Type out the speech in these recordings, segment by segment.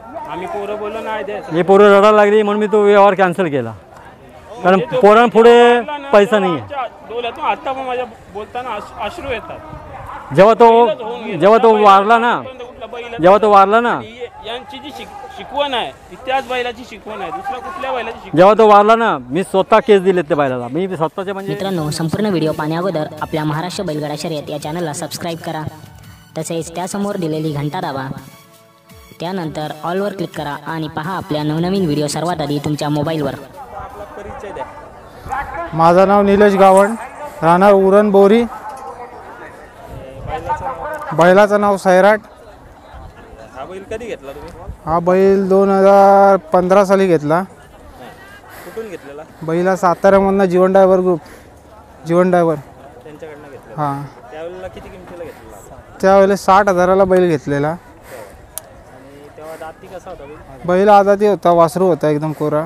आम्ही पोरं बोललो नाही द्यायचं. हे पोरं रडायला लागली म्हणून मी तो व्यवहार कॅन्सल केला, कारण पोरांपुढे पैसा नाही आहे. डोळ्यातून आता पण माझ्या बोलताना अश्रू येतात. जेव्हा तो वारला ना यांची जी शिकवण आहे ती त्याच बैलाची शिकवण आहे, दुसऱ्या कुठल्या बैलाची शिकवण. जेव्हा तो वारला ना मी स्वतः केस दिले त्या बैलाला, मी स्वतःचे. म्हणजे मित्रांनो, संपूर्ण व्हिडिओ पाहण्याअगोदर आपल्या महाराष्ट्र बैलगाडा शर्यत या चॅनलला सबस्क्राईब करा, तसेच त्यासमोर दिलेली घंटा दाबा, त्यानंतर ऑलवर क्लिक करा आणि पहा आपल्या नवनवीन व्हिडिओ सर्वात आधी तुमच्या मोबाईलवर. आपला परिचय द्या. माझं नाव निलेश गावण, राहणार उरण बोरी. बैलाचं नाव सैराट. हा बैल कधी घेतला तुम्ही? हा बैल 2015 साली घेतला. कुठून घेतलेला? बैला साताऱ्यामधनं Jeevan driver group, Jeevan driver त्यांच्याकडनं घेतला. हां. त्यावेळेला किती किमतीला घेतलेला? त्यावेळेला 60,000ला बैल घेतलेला. आणि तेव्हा दाती कसा होता बैल? बैल आदाती होता, वासरू होता एकदम कोरा.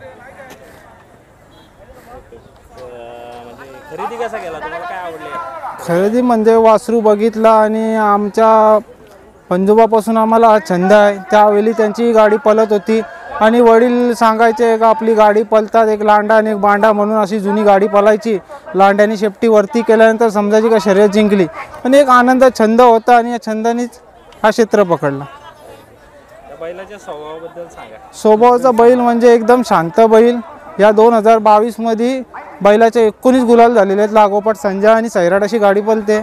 म्हणजे खरेदी कसा केला, तुम्हाला काय आवडले? खरेदी म्हणजे वासरू बघितला आणि आमच्या पंजोबापासून आम्हाला हा छंद आहे. त्यावेळी त्यांची गाडी पळत होती आणि वडील सांगायचे का आपली गाडी पळतात, एक लांडा आणि एक बांडा म्हणून अशी जुनी गाडी पळायची. लांड्याने शेपटी वरती केल्यानंतर समजायची का शर्यत जिंकली. पण एक आनंद छंद होता आणि या छंदानेच हा क्षेत्र पकडला. बैलाच्या स्वभावाबद्दल सांगा. स्वभावाचा बैल म्हणजे एकदम शांत बैल. या 2022 मध्ये बैलाचे 19 गुलाल झालेले आहेत लागोपाठ. संजय आणि सैराट अशी गाडी पळते.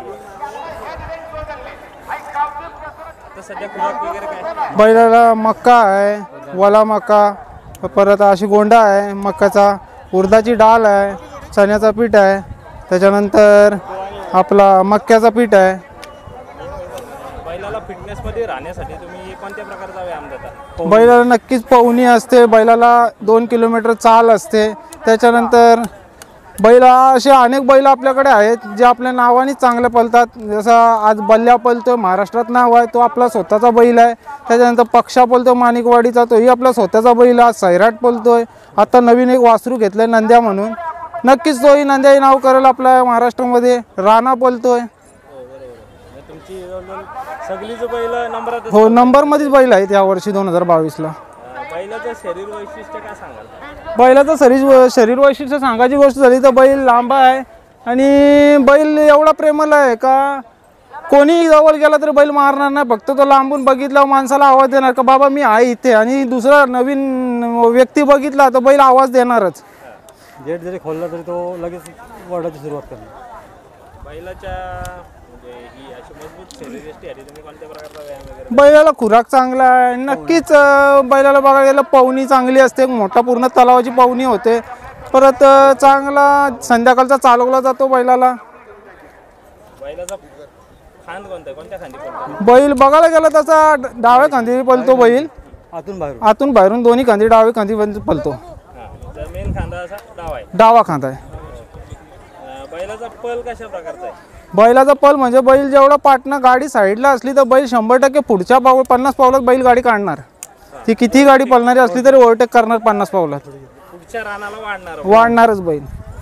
सध्या खुराक वगैरे काय? बैलाला मक्का आहे, वला मक्का, परत अशी गोंडा आहे मक्काचा, उडदाची डाळ आहे, चण्याचा पीठ आहे, त्याच्यानंतर आपला मक्याचा पीठ आहे. बैलाला फिटनेसमध्ये राहण्यासाठी तुम्ही कोणत्या प्रकारचा व्यायाम देता? बैलाला नक्कीच पवनी असते, बैलाला 2 किलोमीटर चाल असते. त्याच्यानंतर बैल असे अनेक बैल आपल्याकडे आहेत जे आपल्या नावाने चांगले पळतात. जसं आज बल्ल्या पळतोय, महाराष्ट्रात नाव आहे, तो आपला स्वतःचा बैल आहे. त्याच्यानंतर पक्षा पळतो माणिकवाडीचा, तोही आपला स्वतःचा बैल आहे. आज सैराट पळतोय. आता नवीन एक वासरू घेतलंय नंद्या म्हणून, नक्कीच तोही नंद्याही नाव करेल आपल्या महाराष्ट्रामध्ये. राणा पळतोय. तुमची सगळीच बैल नंबरात? हो, नंबरमध्येच बैल आहेत यावर्षी 2022ला. बैलाचं शरीर वैशिष्ट्य काय सांगाल? बैलाचं शरीर वैशिष्ट्य सांगायची गोष्ट झाली तर बैल लांबा आहे आणि बैल एवढा प्रेमळ आहे का कोणी जवळ गेला तरी बैल मारणार नाही. फक्त तो लांबून बघितला माणसाला आवाज देणार का बाबा मी आहे इथे, आणि दुसरा नवीन व्यक्ती बघितला तर बैल आवाज देणारच. गेट जरी खोलला तरी तो लगेच ओरडायची सुरुवात करणार. बैलाच्या ही अशी मजबूत शरीरासाठी तुम्ही कोणत्या प्रकारचा व्यायाम वगैरे? बैलाला खुराक चांगला आहे नक्कीच. बैलाला बघायला गेलं पवनी चांगली असते, मोठा पूर्ण तलावाची पवनी होते. परत चांगला संध्याकाळचा चालवला जातो बैलाला. बैलाचा खांद कोणता, कोणत्या खांदी पळतो? बैल बघायला गेला तसा डाव्या खांदी पळतो बैल. आतून बाहेरून दोन्ही खांदी डावे खांदी पळतो. मेन खांदा असा डावा आहे, डावा खांदा आहे. बैलाचा पल कशा प्रकारचा आहे? बैलाचा पल म्हणजे बैल जेवढा पाटणं गाडी साईडला असली तर बैल 100% पुढच्या 50 पावलात बैल गाडी काढणार. ती किती गाडी पळणारी असली तरी ओव्हरटेक करणार 50 पावलात. पुढच्या रानाला वाढणारच बैल.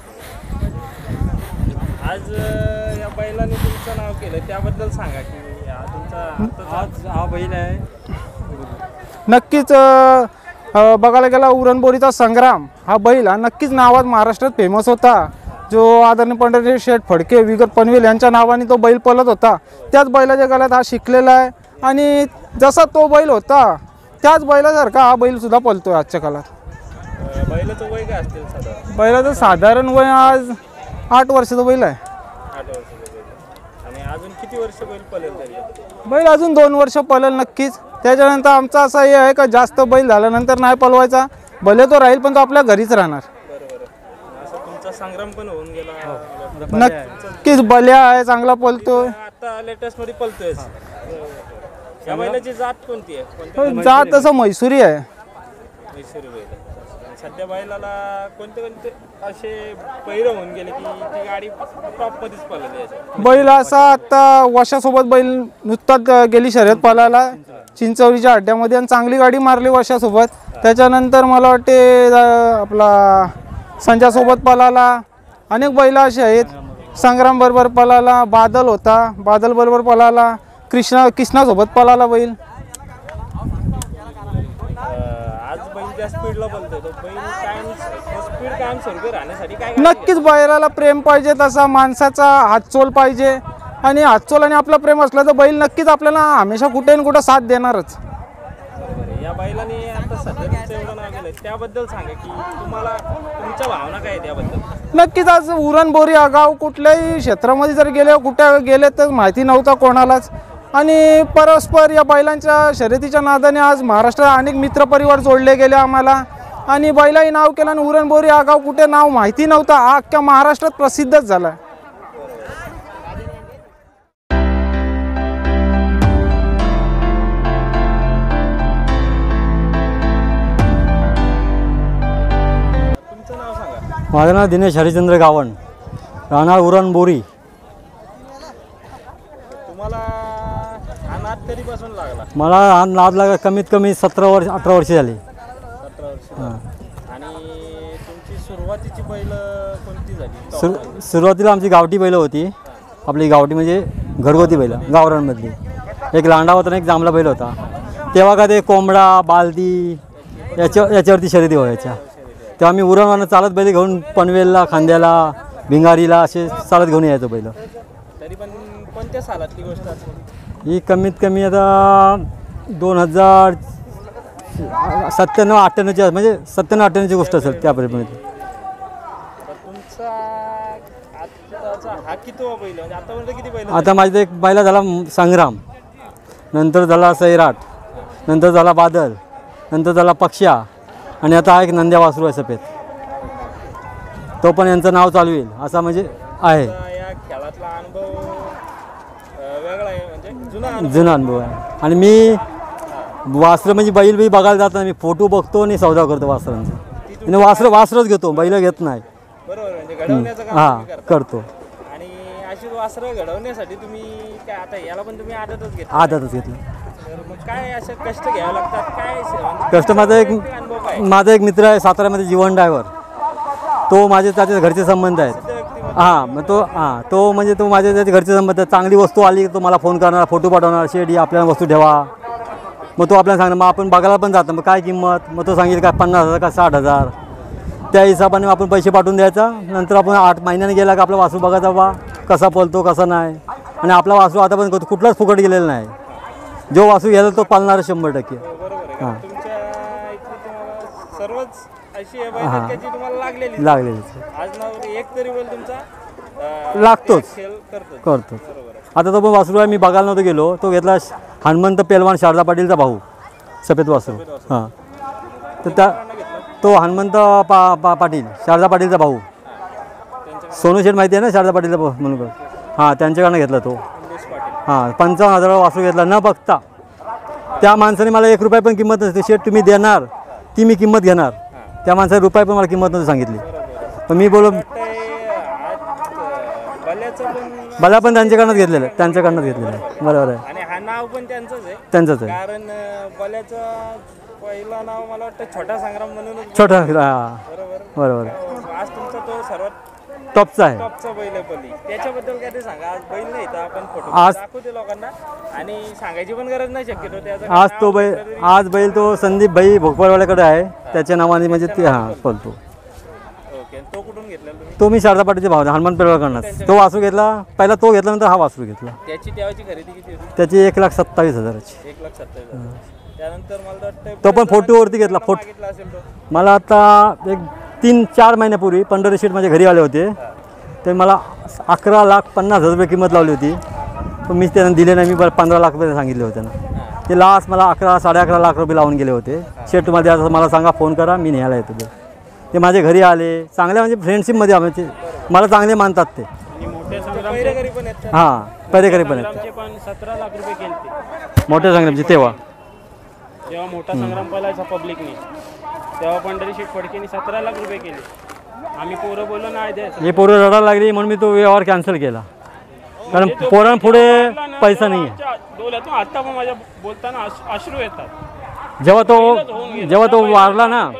आज या बैलाने तुमचं नाव केलं त्याबद्दल सांगा की तुमचा आज हा बैल आहे. नक्कीच बघायला गेला उरणबोरीचा संग्राम हा बैल हा नक्कीच नावात महाराष्ट्रात फेमस होता. जो आदरणीय पंढरी शेठ फडके विगत पनवेल यांच्या नावाने तो बैल पळत होता. त्याच बैलाच्या गळ्यात हा शिकलेला आहे आणि जसा तो बैल होता त्याच बैलासारखा हा बैल सुद्धा पळतोय आजच्या काळात. बैलाचं वय काय असतील साधारण? बैलाचं साधारण वय आज 8 वर्षाचं बैल आहे. 8 वर्षाचं बैल. आणि अजून किती वर्ष बैल पळेल तरी? बैल अजून 2 वर्ष पळेल नक्कीच. त्याच्यानंतर आमचा असा हे आहे का जास्त बैल झाल्यानंतर नाही पळवायचा, भले तो राहील पण तो आपल्या घरीच राहणार. संग्राम पण होऊन गेला. नक्कीच बल्या आहे, चांगला पळतोय. आता लेटेस्ट मध्ये पळतोय. या बैलाची जात कोणती आहे? जात तसं मैसुरी आहे. मैसुरी बैल. सध्या बैलाला कोणते कोणते असे पैर होऊन गेले की ती गाडी टॉप मध्येच पळाली? बैल असा आता वशासोबत बैल नुकताच गेली शर्यत पळायला चिंचवलीच्या अड्ड्यामध्ये आणि चांगली गाडी मारली वशासोबत. त्याच्यानंतर मला वाटते आपला संजयसोबत पळाला. अनेक बैल असे आहेत. संग्राम बरोबर पळाला, बादल होता, बादल बरोबर पळाला, कृष्णासोबत पळाला बैल. बैल त्या स्पीडला बोलतोय तो बैल कायम स्पीड कायम स्वरूपी राहण्यासाठी काय नक्कीच बैलाला प्रेम पाहिजे, तसा माणसाचा हातचोल पाहिजे आणि हातचोल आणि आपलं प्रेम असलं तर बैल नक्कीच आपल्याला हमेशा कुठे ना कुठं साथ देणारच. या बैलाने आता सध्या तुमचं एवढं नाव केलं त्याबद्दल सांगा की तुम्हाला तुमच्या भावना काय आहेत याबद्दल? नक्कीच आज उरणबोरी हा गाव कुठल्याही क्षेत्रामध्ये जर गेले कुठे गेले तर माहिती नव्हता कोणालाच आणि परस्पर या बैलांच्या शर्यतीच्या नादाने आज महाराष्ट्रात अनेक मित्रपरिवार जोडले गेले आम्हाला आणि बैलाही नाव केलं आणि उरणबोरी हा गाव कुठे नाव माहिती नव्हता हा अख्ख्या महाराष्ट्रात प्रसिद्धच झाला. तुमचं नाव सांगा. माझं नाव दिनेश हरिचंद्र गावण, राहणार उरणबोरी. तुम्हाला हा नाद कधीपासून लागला? मला हा नाद लागा कमीत कमी 17-18 वर्ष झाली. 17 वर्ष. आणि तुमची सुरुवातीची बैल कोणती झाली? सुरुवातीला आमची गावठी बैलं होती. आपली गावठी म्हणजे घरगुती बैलं गावरांमधली. एक लांडा होता आणि एक जांभळा बैल होता. तेव्हा का ते कोंबडा बालदी याच्यावरती शर्यती व्हायच्या. तेव्हा आम्ही उरणवरनं चालत बैल घेऊन पनवेलला, खांद्याला, भिंगारीला असे चालत घेऊन यायचो बैल. तरी पण कोणत्या सालातली गोष्ट असेल? ही कमीत कमी आता 2097-98ची म्हणजे 97-98ची गोष्ट असेल त्यापर्यंत. तर तुमचा आताचा हा कितवा बैल म्हणजे आतापर्यंत किती बैल? आता माझा एक बैला झाला संग्राम, नंतर झाला सैराट, नंतर झाला बादल, नंतर झाला पक्षा आणि आता हा एक नंद्या वासरू आहे सफेद. तो पण यांचं नाव चालू येईल असा म्हणजे आहे. या खेळातला अनुभव वेगळा आहे म्हणजे जुना अनुभव आहे. आणि मी वासरं म्हणजे बैल बी बघायला जाताना मी फोटो बघतो आणि सौदा करतो वासरांचा. आणि वासरच घेतो, बैल घेत नाही. बरोबर म्हणजे घडवण्याचं काम हां तुम्ही करता. करतो. आणि अशी वासरं घडवण्यासाठी तुम्ही काय आता याला पण तुम्ही आदतच घेता? आदतच घेतलं. तर मग काय असे कष्ट घ्यावे लागतात काय म्हणजे कष्ट अनुभव काय? माझा एक मित्र आहे साताऱ्यामध्ये जीवन ड्रायव्हर. तो माझे त्याच्या घरचे संबंध आहेत. हां मग तो म्हणजे तो माझ्या त्याच्या घरचे संबंध आहेत. चांगली वस्तू आली तो मला फोन करणार, फोटो पाठवणार, शेडी आपल्याला वस्तू ठेवा. मग तो आपल्याला सांगणार. मग आपण बघायला पण जातो. मग काय किंमत, मग तो सांगेल का 50,000 का 60,000. त्या हिशोबाने आपण पैसे पाठवून द्यायचा. नंतर आपण 8 महिन्याने गेला का आपला वासरू बघायचा बा कसा पळतो कसा नाही. आणि आपला वासरू आता पण कुठलाच फुकट गेलेला नाही. जो वासरू घ्यायला तो पाळणार 100%. बरोबर आहे. हां तुमच्या इथली तुम्हाला सर्वच अशी आहे बैल त्याची तुम्हाला लागलेली लागलेली आज नाव एक तरी बैल तुमचा लागतोच खेळ करतो. करतो. बरोबर आहे. आता तो पण वासरू आहे मी बघायला नव्हतो गेलो. तो घेतला हनुमंत पेलवान शारदा पाटीलचा भाऊ सफेद वासरू. हां तर त्या तो हनुमंत पाटील शारदा पाटीलचा भाऊ. सोनू शेठ माहिती आहे ना शारदा पाटीलचा भाऊ म्हणून. हां त्यांच्याकडनं घेतला तो. हां 55,000 वासरू घेतला न बघता. त्या माणसाने मला 1 रुपया पण किंमत नसते. शेठ तुम्ही देणार ती मी किंमत घेणार. त्या माणसाने रुपये पण मला किंमत नव्हती सांगितली. पण मी बोलो मला पण त्यांच्याकडनंच घेतलेलं आहे. त्यांच्याकडनंच घेतलेलं आहे. बरोबर आहे. आणि हा नाव पण त्यांचंच आहे. त्यांचंच आहे. कारण बल्याचं पहिलं नाव मला वाटतं छोटा संग्राम म्हणूनच. छोटा हां बरोबर आज तुमचा तो सर्वात टॉपचा आहे. टॉपचा बैल आहे पल्ली. त्याच्याबद्दल काय ते सांगा. आज बैल नाही तर आपण फोटो आज दाखवते लोकांना आणि सांगायची पण गरज नाही शक्यतो. त्याचं आज तो बैल आज बैल तो संदीप भाई भोकरवाड्याकडे आहे. त्याच्या नावाने म्हणजे ते हां पळतो. ओके. तो कुठून घेतला तुम्ही? तो मी शारदा पाटीलचे भाव हनुमान पेलवाकडनं तो वासरू घेतला. पहिला तो घेतला नंतर हा वासरू घेतला. त्याची तेव्हाची खरेदी किती होती? त्याची 1,27,000ची. 1,27,000. त्यानंतर मला वाटतं तो पण फोटोवरती घेतला. मागितला असेल तो. मला आता एक 3-4 महिन्यापूर्वी पंढरी शेठ माझ्या घरी आले होते. ते मला 11,50,000 रुपये किंमत लावली होती. पण मी त्यांना दिले नाही. मी 15 लाख रुपये सांगितले होते ना. ते लास्ट मला 11-11.5 लाख रुपये लावून गेले होते. शेठ तुम्हाला द्यायचं मला सांगा फोन करा मी न्यायला येतो. ते माझ्या घरी आले. चांगल्या म्हणजे फ्रेंडशिपमध्ये आम्ही मला चांगले मानतात ते. पैरेकरी पण आहेत का? हां पैरेकरी पण आहेत. आमचे पण 17 लाख रुपये केले मोठ्या संग्रामचे तेव्हा जेव्हा मोठा संग्राम पळायचा पब्लिकने तेव्हा पंढरी शेठ फडकेने 17 लाख रुपये केले. आम्ही पोरं बोललो नाही द्यायचं. हे पोरं रडायला लागली म्हणून मी तो व्यवहार कॅन्सल केला. कारण पोरांपुढे पैसा नाही आहे. डोळ्यातून आता पण माझ्या बोलताना अश्रू येतात. जेव्हा तो वारला ना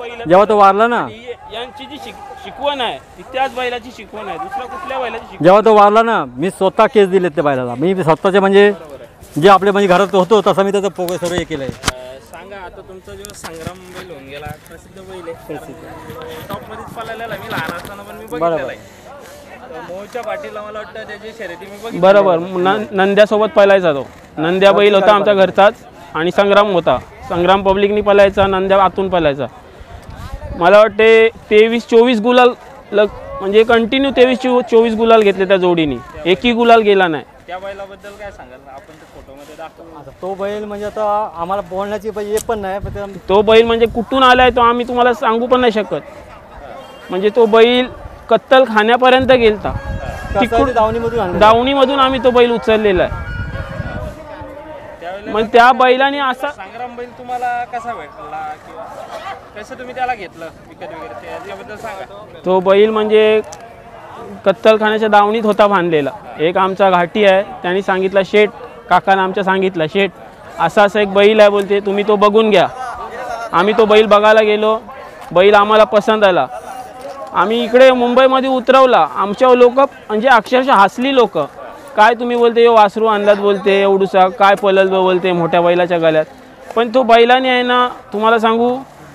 यांची जी शिकवण आहे ती त्याच बैलाची शिकवण आहे. दुसऱ्या कुठल्या बैलाची शिकवण? जेव्हा तो वारला ना मी स्वतः केस दिलेत त्या बैलाला. मी स्वतःचे म्हणजे जे आपले म्हणजे घरात होतो तसं मी त्याचं सर्व हे केलं आहे. सांगा आता तुमचा जो संग्राम बैल होऊन गेला प्रसिद्ध बैल आहे टॉप मध्येच पळालेला मी लहान असताना पण मी बघितलेला आहे मोहच्या पाठीला मला वाटतं त्याची शर्यती मी बघितली बरोबर नंद्यासोबत पळायचा तो नंद्या बैल होता आमच्या घरचाच आणि संग्राम होता संग्राम पब्लिकनी पळायचा नंद्या आतून पळायचा मला वाटते 23-24 गुलाल म्हणजे कंटिन्यू 23-24 गुलाल घेतले त्या जोडीने एकही गुलाल गेला नाही त्या बैलाबद्दल काय सांगाल आपण ते फोटोमध्ये दाखवतो आता तो बैल म्हणजे आता आम्हाला बोलण्याची हे पण नाही पण ते तो बैल म्हणजे कुठून आलाय तो आम्ही तुम्हाला सांगू पण नाही शकत म्हणजे तो बैल कत्तल खाण्यापर्यंत गेलता कसाच्या दावणीमधून आणलेला. दावणीमधून आम्ही तो बैल उचललेला आहे त्यावेळेला मग त्या बैलाने असा संग्राम बैल तुम्हाला कसा भेटला किंवा कसं तुम्ही त्याला घेतलं विकत वगैरे त्याबद्दल सांगा तो बैल म्हणजे कत्तलखान्याच्या दावणीत होता बांधलेला एक आमचा घाटी आहे त्यांनी सांगितलं शेठ काकानं आमच्या सांगितलं शेठ असा एक बैल आहे बोलते तुम्ही तो बघून घ्या आम्ही तो बैल बघायला गेलो बैल आम्हाला पसंत आला आम्ही इकडे मुंबईमध्ये उतरवला आमच्या लोक म्हणजे अक्षरशः हसली लोक काय तुम्ही बोलते यो वासरू आणलात बोलते एवढूसा काय पलल बोलते मोठ्या बैलाच्या गळ्यात पण तो बैलाने आहे ना तुम्हाला सांगू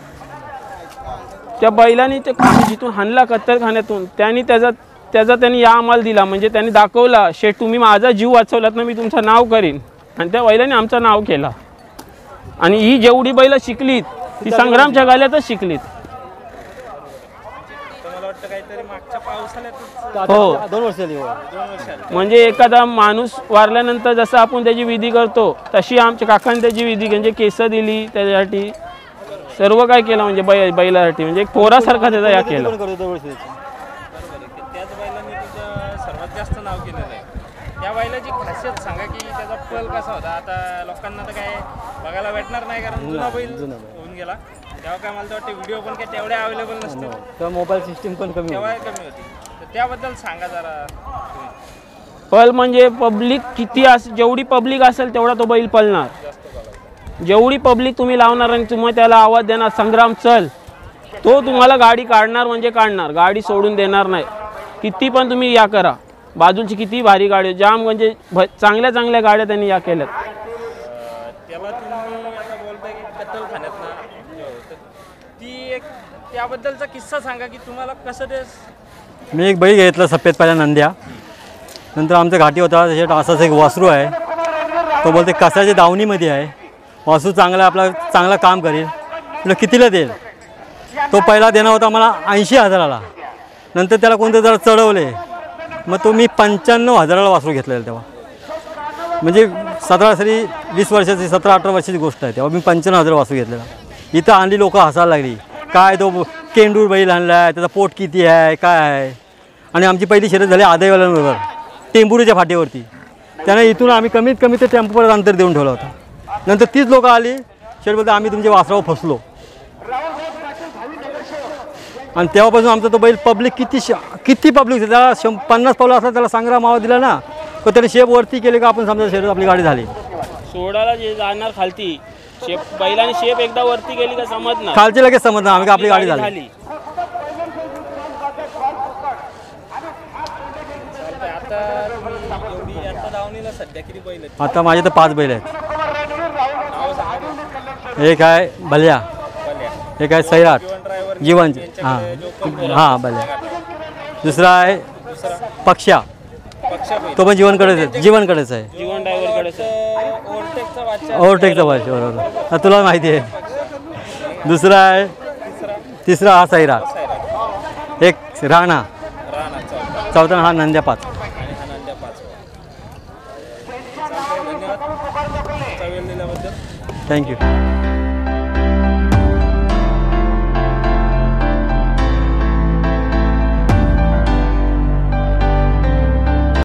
त्या बैलाने ते जिथून हाणला कत्तलखान्यातून त्यांनी या अमाल दिला म्हणजे त्यांनी दाखवला शेठ तुम्ही माझा जीव वाचवलात ना मी तुमचं नाव करीन आणि त्या बैलाने आमचं नाव केलं आणि ही जेवढी बैलं शिकलीत ती संग्रामच्या गाल्यातच शिकलीत मला वाटतं काहीतरी मागच्या पावसाळ्यात हो 2 वर्ष झाली हो. 2 वर्षात म्हणजे एखादा माणूस वारल्यानंतर जसं आपण त्याची विधी करतो तशी आमच्या काकांनी त्याची विधी म्हणजे केस दिली त्याच्यासाठी सर्व काय केलं म्हणजे बैलासाठी म्हणजे एक पोरासारखा त्याचा या केला पण करतो 2 वर्ष त्याची. त्याच बैलांनी तुझं सर्वात जास्त नाव केलेलं आहे त्या बैलाची खासियत सांगा की त्याचा पल कसा होता आता लोकांना तर काय बघायला भेटणार नाही कारण जुना बैल होऊन गेला तेव्हा काय मला तर वाटतं व्हिडिओ पण काय तेवढे अवेलेबल नसते तेव्हा मोबाईल सिस्टीम पण कमी तेव्हा होती. कमी होती तर त्याबद्दल सांगा जरा तुम्ही. पल म्हणजे पब्लिक किती जेवढी पब्लिक असेल तेवढा तो बैल पळणार जेवढी पब्लिक तुम्ही लावणार आणि तुम्ही त्याला आवाज देणार संग्राम चल तो तुम्हाला गाडी काढणार म्हणजे काढणार गाडी सोडून देणार नाही किती पण तुम्ही या करा बाजूची किती भारी गाडी जाम म्हणजे चांगल्या गाड्या त्यांनी या केल्यात त्याला तुम्ही आता बोलताय की कत्तलखान्यात ती एक त्याबद्दलचा किस्सा सांगा की तुम्हाला कसं ते मी एक बैल घेतला सफेद पाल्या नंद्या नंतर आमचा घाटी होता त्याच्यात असाच एक वासरू आहे तो बोलते कसाच्या दावणीमध्ये आहे वासरू चांगला आपला चांगला काम करेल तुला कितीला देईल तो पहिला देणार होता मला 80,000ला नंतर त्याला कोणतं जरा चढवले मग तो मी 95,000ला वासरू घेतलेला तेव्हा म्हणजे 20 वर्षाची 17-18 वर्षाची गोष्ट आहे तेव्हा मी 95,000 वासरू घेतलेला इथं आणली लोक हसायला लागली काय तो केंडूर बैल आणला आहे त्याचा पोट किती आहे काय आहे आणि आमची पहिली शर्यत झाली आदाईवाल्यांबरोबर टेंभुरीच्या फाटीवरती त्यांना इथून आम्ही कमीत कमी ते टेम्पोपर्यंत अंतर देऊन ठेवलं होतं नंतर तीच लोकं आली शेठ बोलते आम्ही तुमच्या वासरावर फसलो आणि तेव्हापासून आमचा तो बैल पब्लिक किती पब्लिक त्याला 50 पावलं असला त्याला संग्राम आवाज दिला ना तर त्याने शेप वरती केले का आपण समजा शेत आपली गाडी झाली सोडायला जे जाणार खालती शेप बैलाने शेप एकदा वरती गेली का समजणार खालचे लगेच समजणार आम्ही का आपली गाडी झाली आता तुम्ही एवढी आता दावणीला सध्या किती बैल आहेत आता माझे तर 5 बैल आहेत नाव सांगा एक आहे भल्या एक आहे सैराट जीवन हां हां भल्या दुसरा आहे पक्षा पक्षा बैल तो पण जीवनकडेच आहे जीवन ड्रायव्हरकडे ओव्हरटेकचा वाचा ओव्हरटेकचा भाषा बरोबर तुला माहिती आहे दुसरा आहे तिसरा हा सैराट एक राणा चौथा हा नंद्या 5 आणि हा नंद्या 5 धन्यवाद तुमचा वेळ दिल्याबद्दल थँक्यू